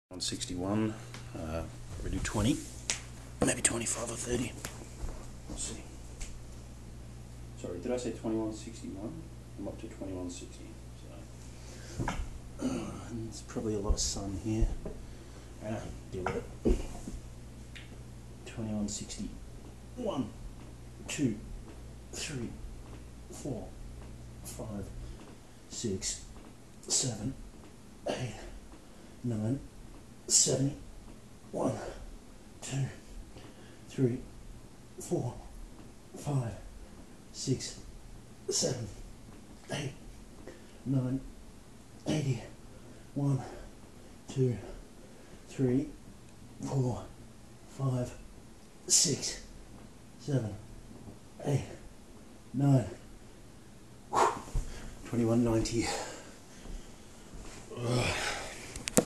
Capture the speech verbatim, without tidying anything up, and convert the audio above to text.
one sixty-one, uh, probably do twenty, maybe twenty-five or thirty. We'll see. Sorry, did I say twenty-one sixty-one? I'm up to twenty-one sixty. So. Uh, and there's probably a lot of sun here. Uh, deal with it. twenty-one sixty. One, two, three, four, five, six, seven, eight, nine, seventy, one, two, three, four, five, six, seven, eight, nine, eighty, one, two, three, four, five, six, seven, eight, nine, twenty-one ninety. Ugh.